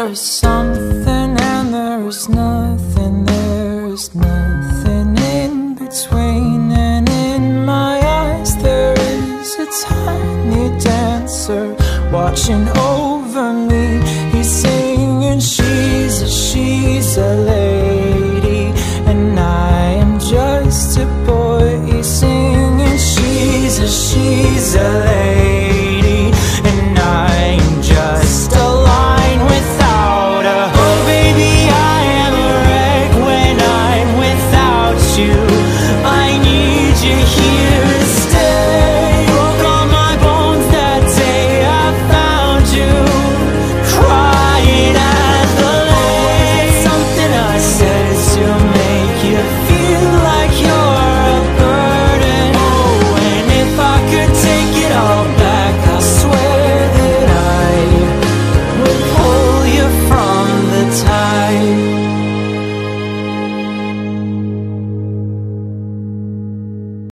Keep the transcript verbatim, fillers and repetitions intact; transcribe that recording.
There's something and there's nothing, there's nothing in between. And in my eyes there is a tiny dancer watching over